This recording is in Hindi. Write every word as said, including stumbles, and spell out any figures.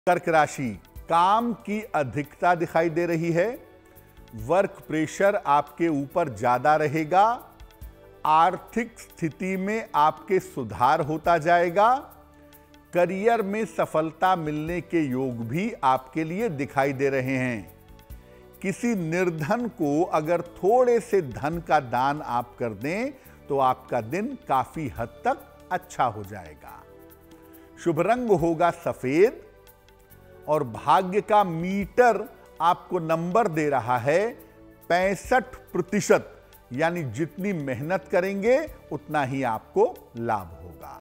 कर्क राशि, काम की अधिकता दिखाई दे रही है। वर्क प्रेशर आपके ऊपर ज्यादा रहेगा। आर्थिक स्थिति में आपके सुधार होता जाएगा। करियर में सफलता मिलने के योग भी आपके लिए दिखाई दे रहे हैं। किसी निर्धन को अगर थोड़े से धन का दान आप कर दें तो आपका दिन काफी हद तक अच्छा हो जाएगा। शुभ रंग होगा सफेद और भाग्य का मीटर आपको नंबर दे रहा है पैंसठ प्रतिशत, यानी जितनी मेहनत करेंगे उतना ही आपको लाभ होगा।